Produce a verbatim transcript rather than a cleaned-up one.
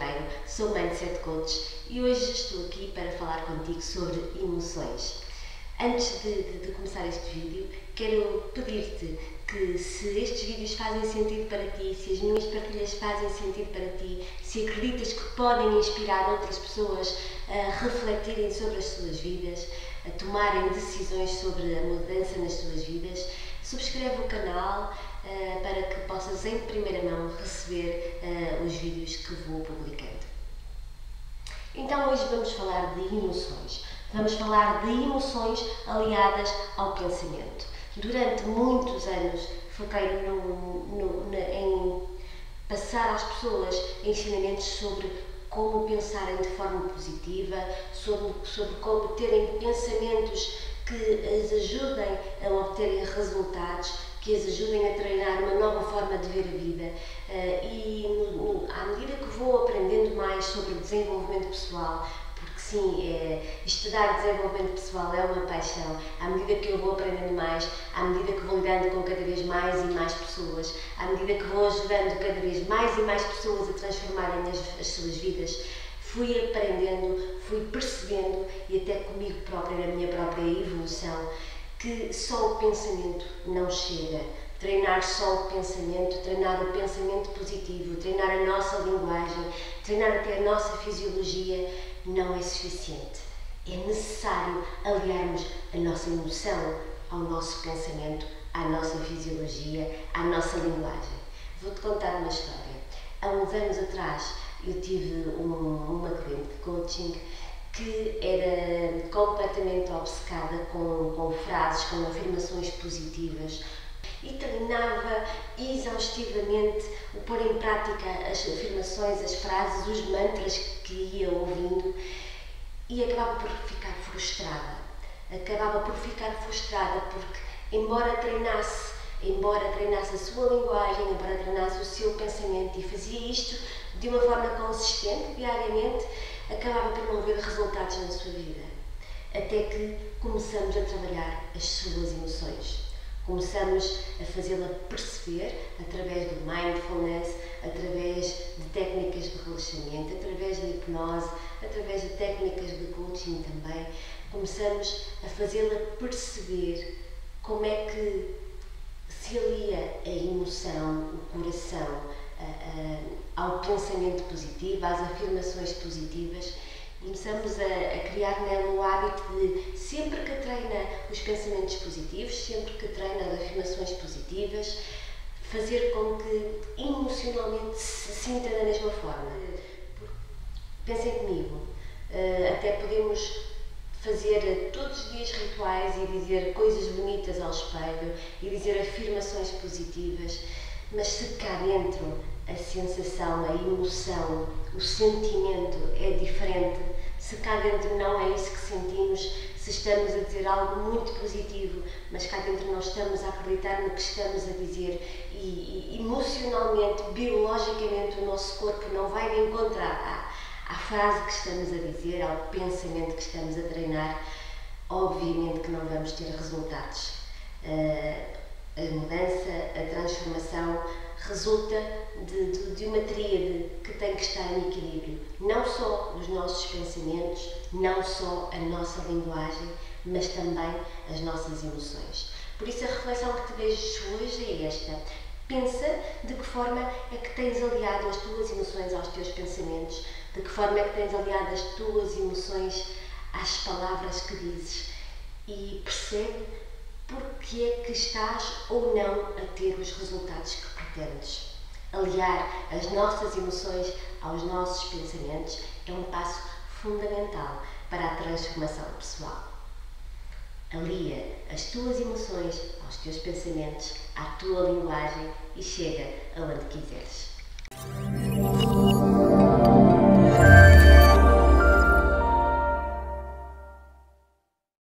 Pinheiro, sou Mindset Coach e hoje estou aqui para falar contigo sobre emoções. Antes de, de, de começar este vídeo, quero pedir-te que se estes vídeos fazem sentido para ti, se as minhas partilhas fazem sentido para ti, se acreditas que podem inspirar outras pessoas a refletirem sobre as suas vidas, a tomarem decisões sobre a mudança nas suas vidas, subscreve o canal uh, para que possas em primeira mão receber uh, os vídeos que vou publicando. Então hoje vamos falar de emoções. Vamos falar de emoções aliadas ao pensamento. Durante muitos anos foquei no, no, na, em passar às pessoas ensinamentos sobre como pensarem de forma positiva, sobre, sobre como terem pensamentos que as ajudem a obterem resultados, que as ajudem a treinar uma nova forma de ver a vida. E no, no, à medida que vou aprendendo mais sobre desenvolvimento pessoal, porque sim, é, estudar desenvolvimento pessoal é uma paixão, à medida que eu vou aprendendo mais, à medida que vou lidando com cada vez mais e mais pessoas, à medida que vou ajudando cada vez mais e mais pessoas a transformarem as, as suas vidas, fui aprendendo, fui percebendo e até comigo própria, na minha própria evolução, que só o pensamento não chega. Treinar só o pensamento, treinar o pensamento positivo, treinar a nossa linguagem, treinar até a nossa fisiologia não é suficiente. É necessário aliarmos a nossa emoção ao nosso pensamento, à nossa fisiologia, à nossa linguagem. Vou-te contar uma história. Há uns anos atrás eu tive um, uma cliente de coaching que era completamente obcecada com, com frases, com afirmações positivas e treinava exaustivamente o pôr em prática as afirmações, as frases, os mantras que ia ouvindo e acabava por ficar frustrada. Acabava por ficar frustrada porque, embora treinasse, embora treinasse a sua linguagem, embora treinasse o seu pensamento e fazia isto de uma forma consistente, diariamente, acabava por não ver resultados na sua vida. Até que começamos a trabalhar as suas emoções. Começamos a fazê-la perceber através do mindfulness, através de técnicas de relaxamento, através da hipnose, através de técnicas de coaching também. Começamos a fazê-la perceber como é que se alia a emoção, o coração, a, a, ao pensamento positivo, às afirmações positivas. Começamos a, a criar nela o hábito de, sempre que treina os pensamentos positivos, sempre que treina as afirmações positivas, fazer com que emocionalmente se sinta da mesma forma. Pensem comigo, até podemos fazer todos os dias rituais e dizer coisas bonitas ao espelho e dizer afirmações positivas, mas se cá dentro a sensação, a emoção, o sentimento é diferente, se cá dentro não é isso que sentimos, se estamos a dizer algo muito positivo, mas cá dentro não estamos a acreditar no que estamos a dizer e, e emocionalmente, biologicamente o nosso corpo não vai de encontro à, à frase que estamos a dizer, ao pensamento que estamos a treinar, obviamente que não vamos ter resultados. Uh, A mudança, a transformação resulta de, de, de uma tríade que tem que estar em equilíbrio. Não só os nossos pensamentos, não só a nossa linguagem, mas também as nossas emoções. Por isso a reflexão que te deixo hoje é esta. Pensa de que forma é que tens aliado as tuas emoções aos teus pensamentos, de que forma é que tens aliado as tuas emoções às palavras que dizes e percebe porque é que estás ou não a ter os resultados que pretendes. Aliar as nossas emoções aos nossos pensamentos é um passo fundamental para a transformação pessoal. Alia as tuas emoções aos teus pensamentos, à tua linguagem e chega aonde quiseres.